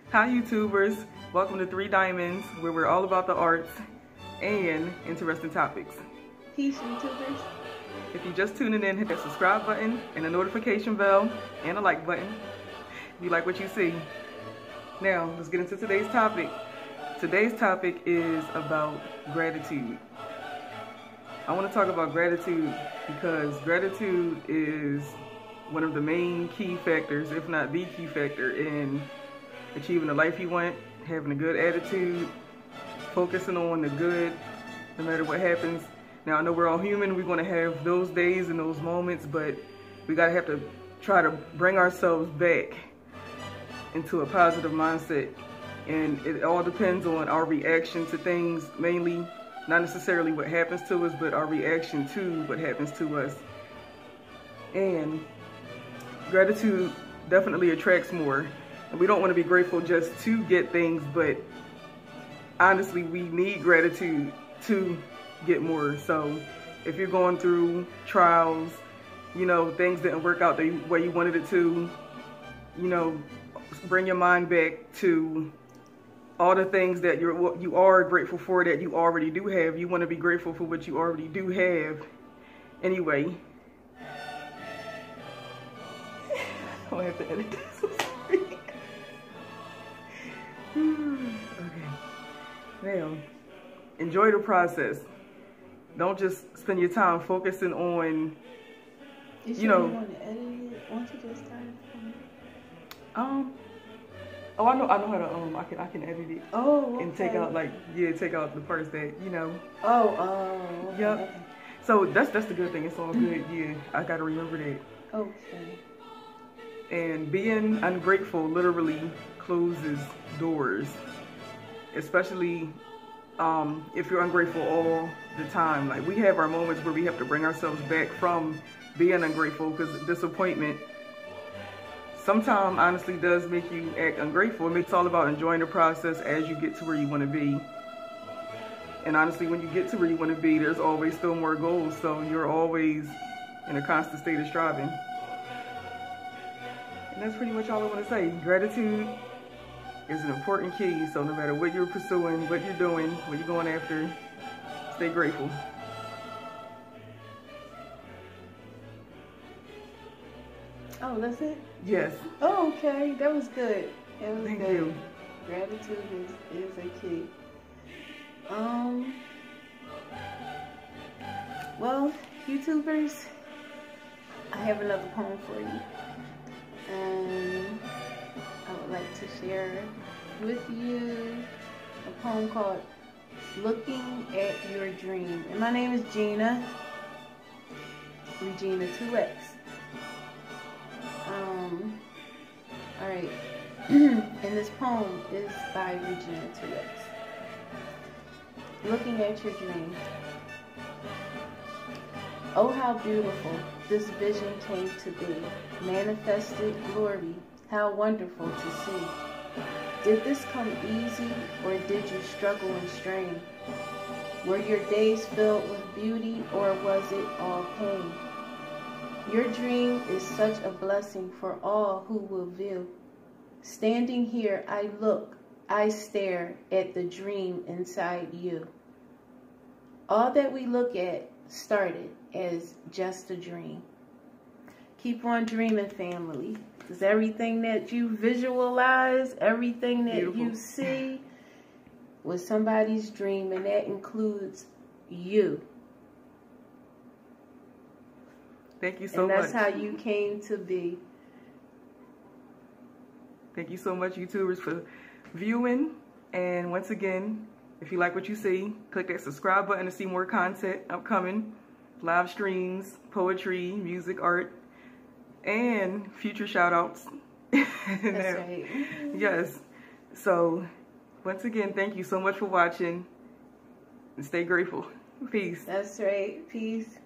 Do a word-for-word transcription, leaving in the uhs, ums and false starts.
Hi YouTubers, welcome to Three Diamonds, where we're all about the arts and interesting topics. Peace YouTubers. If you're just tuning in, hit that subscribe button and the notification bell and the like button if you like what you see. Now, let's get into today's topic. Today's topic is about gratitude. I want to talk about gratitude because gratitude is one of the main key factors, if not the key factor, in achieving the life you want, having a good attitude, focusing on the good no matter what happens. Now, I know we're all human, we're going to have those days and those moments, but we got to have to try to bring ourselves back into a positive mindset. And it all depends on our reaction to things, mainly not necessarily what happens to us, but our reaction to what happens to us. And gratitude definitely attracts more. And we don't want to be grateful just to get things, but honestly, we need gratitude to get more. So if you're going through trials, you know, things didn't work out the way you wanted it to, you know, bring your mind back to all the things that you're, you are grateful for that you already do have. You want to be grateful for what you already do have. Anyway. I have to edit this. Okay. Now, enjoy the process. Don't just spend your time focusing on, you, you know. You want to edit it? Once you just start from Um. Oh, I know. I know how to. Um. I can. I can edit it. Oh. Okay. And take out like yeah, take out the parts that you know. Oh. Oh. Okay. Yep. So that's that's the good thing. It's all good. Yeah. I gotta remember that. Okay. And being ungrateful literally closes doors, especially um, if you're ungrateful all the time. Like, we have our moments where we have to bring ourselves back from being ungrateful, because disappointment sometimes honestly does make you act ungrateful. It's all about enjoying the process as you get to where you want to be. And honestly, when you get to where you want to be, there's always still more goals, so you're always in a constant state of striving. And that's pretty much all I want to say. Gratitude is an important key, so no matter what you're pursuing, what you're doing, what you're going after, stay grateful. Oh, that's it? Yes. Oh, okay. That was good. That was Thank good. you. Gratitude is, is a key. Um. Well, YouTubers, I have another poem for you. And I would like to share with you a poem called Looking at Your Dream. And my name is Gina, Regina two X. Um, Alright, and this poem is by Regina two X. Looking at Your Dream. Oh, how beautiful this vision came to be. Manifested glory, how wonderful to see. Did this come easy, or did you struggle and strain? Were your days filled with beauty, or was it all pain? Your dream is such a blessing for all who will view. Standing here, I look, I stare at the dream inside you. All that we look at started as just a dream. Keep on dreaming, family. Because everything that you visualize, everything that Beautiful. You see was somebody's dream, and that includes you. Thank you so much. And that's much. How you came to be. Thank you so much, YouTubers, for viewing. And once again, if you like what you see, click that subscribe button to see more content upcoming. Live streams, poetry, music, art, and future shout outs. That's right. Yes. So, once again, thank you so much for watching. And stay grateful. Peace. That's right. Peace.